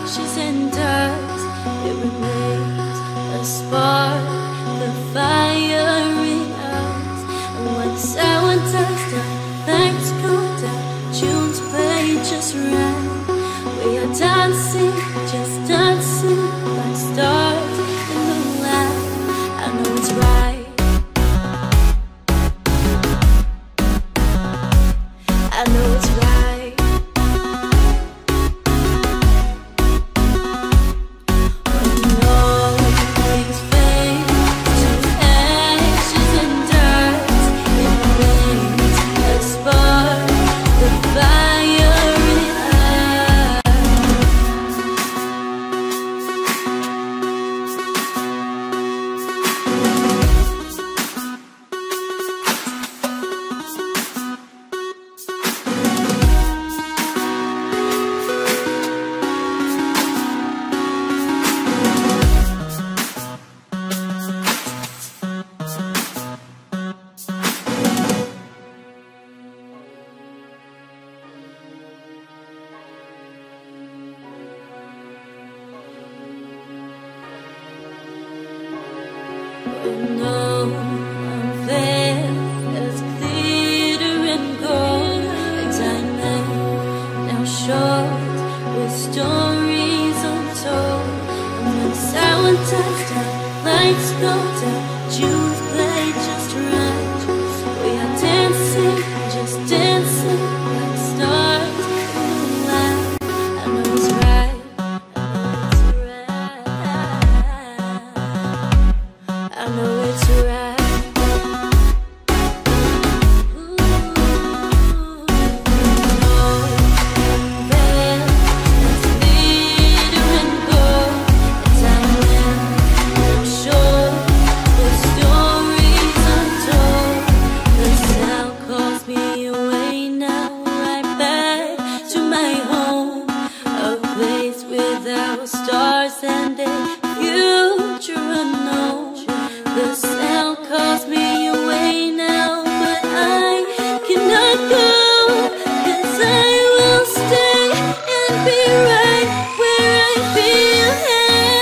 ashes and dust, it remains a spark, the fire in us. And when the sound dies down, lights go down, tunes play just right. We are dancing, just dancing like stars in the light. I know it's right. I know it's right. When all things fade to ashes and dust, it remains a spark, the fire in us. No, I'm there as glitter and gold, a diamond now short with stories untold. And when the sound dies down, lights go down, tunes play just right. We are dancing, just dancing like stars in the light. I know it's right. I know it's right. Stars and a future unknown. The sound calls me away now, but I cannot go, 'cause I will stay and be right where I feel.